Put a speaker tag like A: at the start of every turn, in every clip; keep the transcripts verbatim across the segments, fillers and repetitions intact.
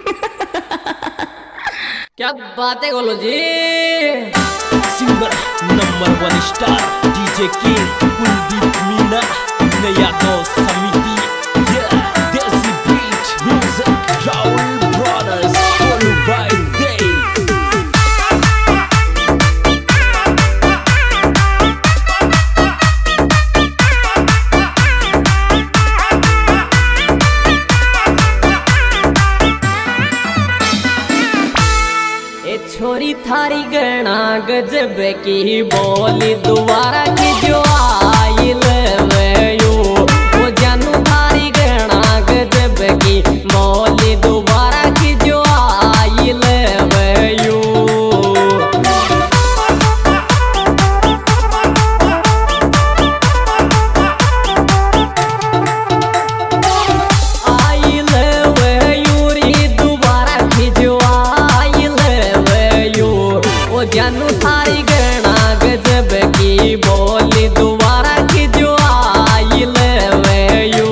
A: क्या बातें बोलो जी।
B: Singer number one star DJ king Kuldeep Meena, नया गांव समिति, desi beat music, Rahul brothers, follow by दे।
A: छोरी थारी गणा गजब की बोली दोबारा की जो आई लवयो, वो जानू थारी गणा गजब की बोली दोबारा की जो आई लवयो। आई लवयो री दोबारा की जो जानू थारी गणा गजब की बोली दोबारा की जो आई लवयो।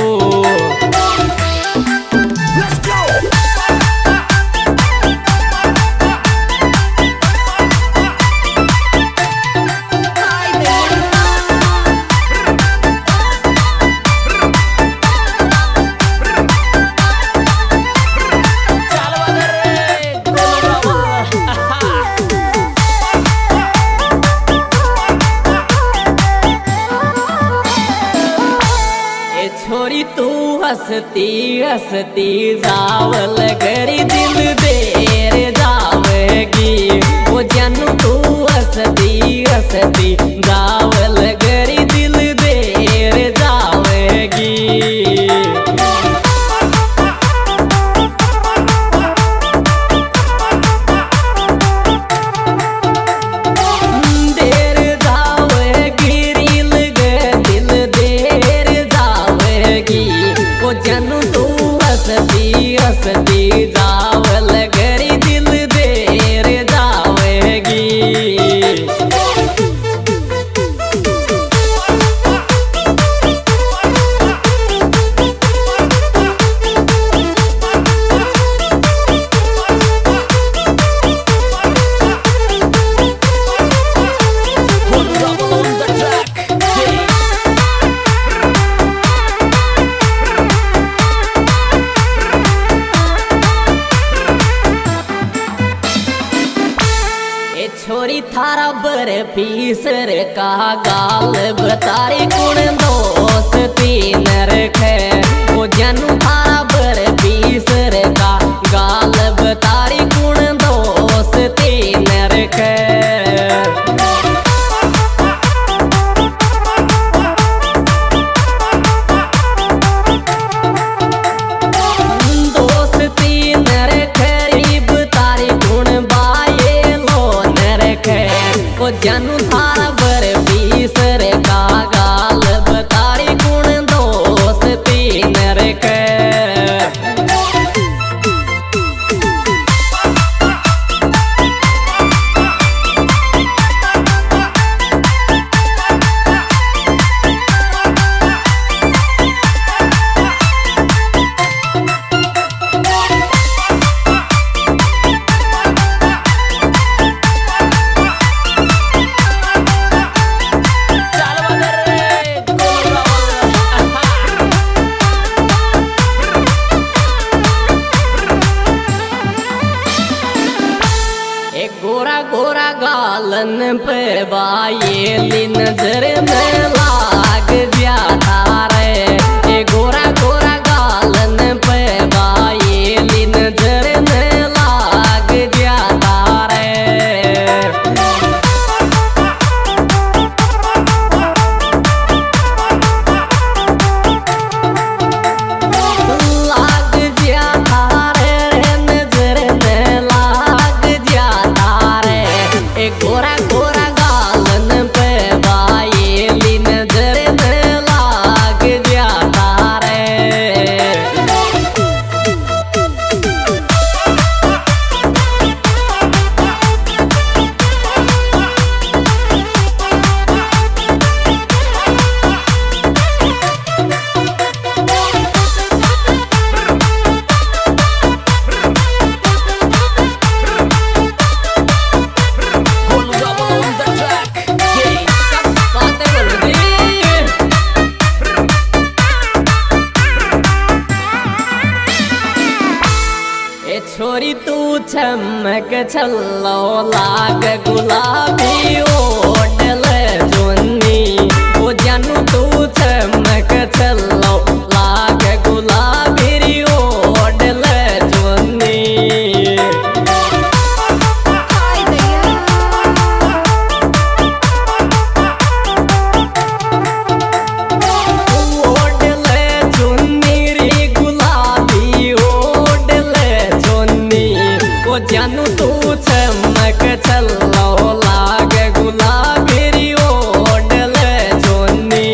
A: छोरी तू हंसती हंसती जावल गरी दिल देर जावेगी, वो जानू तू हंसती हंसती जावल गरी दिल देर जावेगी। जानू तू हंसती हंसती जावल गरी दिल देर जावेगी। छोरी थारा बर पीसर का गाल बतारी कुण दोस्ती न रखे, वो जानू थारा बर पीसर का गाल बतारी कुण दोस्ती न रखे। दोस्ती न रखे रीब तारी कुण बाये लो न रखे, वो जानू थारा बर पीसर का गाल बतारी कुण दोस्ती न रखे। गोरा गोरा गालन पे बाये नजर में लाग जाता रे, ए गोरा गोरा गालन पे बाये नजर में लाग जाता रे। लाग जाता रे नजर में लाग जाता रे, गोरा गोरा गालन पे बाये नजर ए छोरी तू चमक छल्लो लाग गुलाबी ओढ़ल चुन्नी ओ जानू तू चमक छल्लो लाग गुलाबी ओढ़ल चुन्नी जानू तू चमक छल्लो लाग गुलाबी ओढ़ल चुन्नी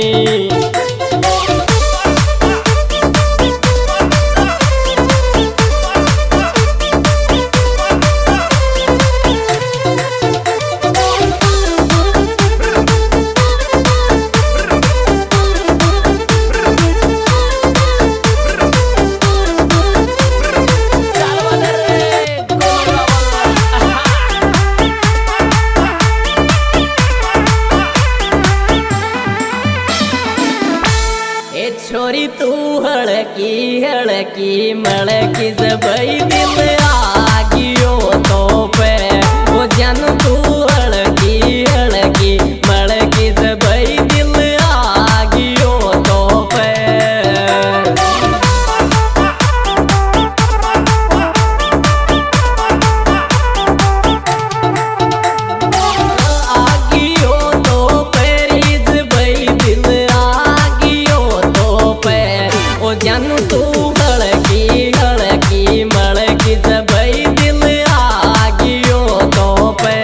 A: छोरी तू हड़की हड़की मड़की जबई दिल आगियो तो पे ओ जानू तू हड़की हड़की मड़की जबई दिल आगियो तो पे आगियो तो पेरी जबई दिल जानू तू हड़की हड़की मड़की जबई दिल आगियो तो पे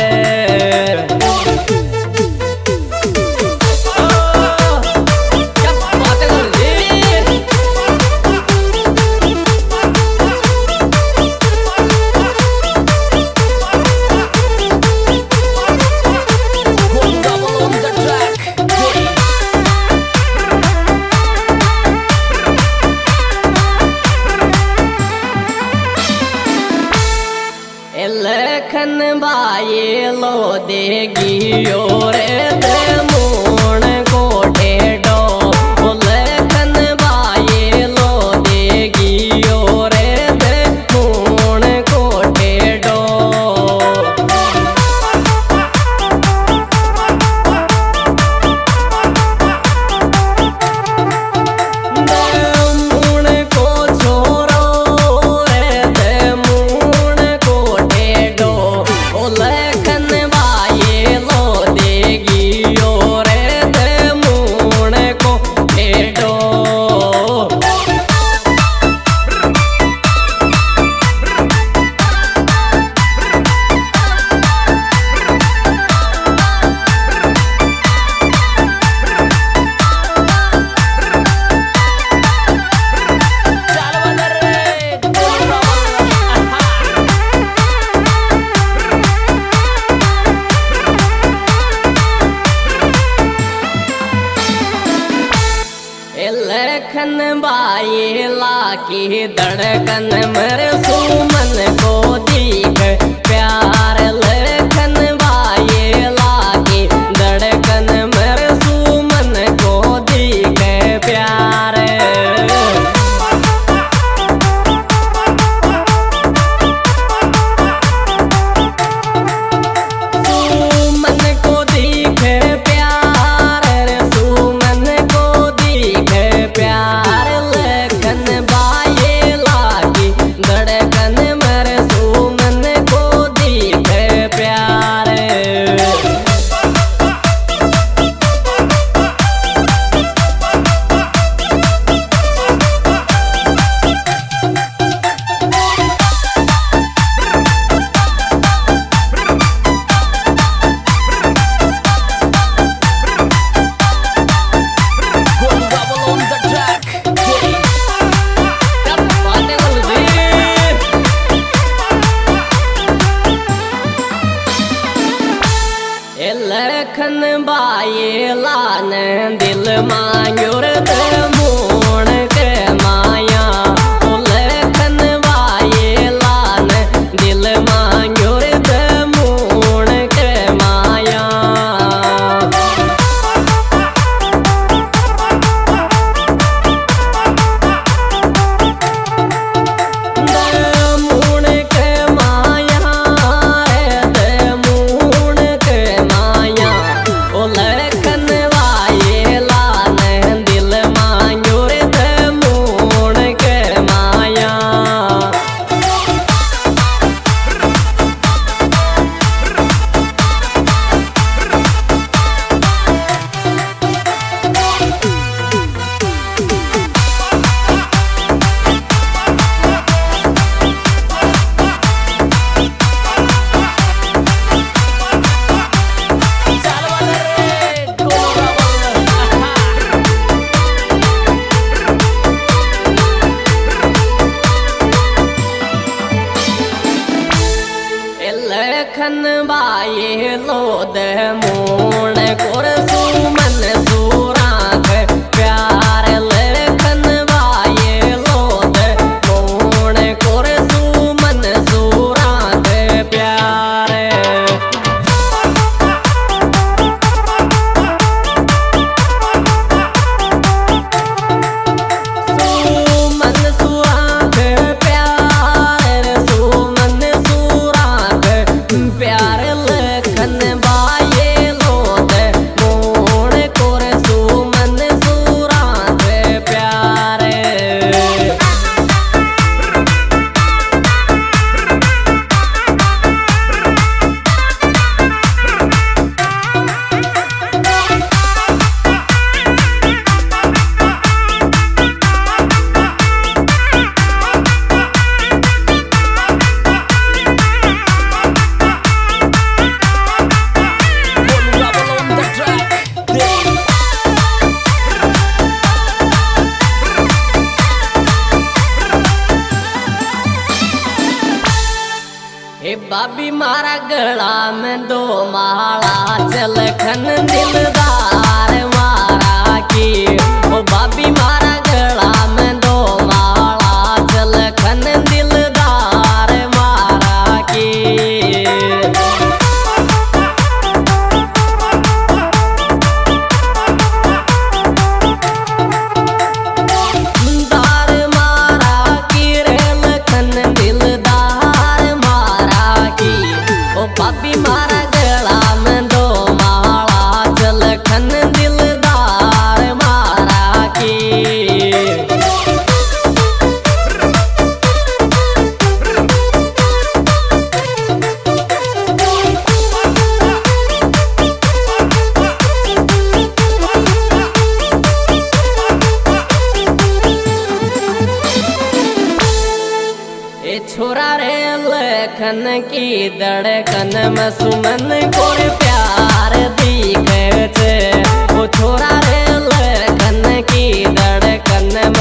A: लखन बाये लो देगी रे दे मोण को ढेडो लखन बाये लो देगी रे दे मोण को ढेडो मोण को छोरो रे दे मोण को ढेडो लखन बाये लो देगी रे दे मोण को ढेडो लखन बाये लाकी धड़कन मर सुमन को दीख प्यार लखन बाये लाकी धड़कन मर सुमन को दीख प्यार सुमन को दीख प्यार सुमन को दीख प्यार लखन बाये लागी धड़कन मर सुमन को दीख प्यार लखन बाये लान दिल मांगुर दे मोण के माया लखन बाये लान दिल मांगुर दे मोण के माया मोण लखन बाये लो दे मोण कोर सुमन सुराख प्यार लखन बाये लो दे मोण कोर सुमन सुराख प्यार बाबी मारा गला में दो माला चल खन दिलदार मारा की ओ बाबी मारा गला में दो माला चल खन दिलदार मारा की बाबी मारा गला में दो माला चल खन दिलदार मारा की ए छोरा रे लखन की धड़कन में सुमन कोर प्यार दिखे छे ओ छोरा रे लखन की धड़कन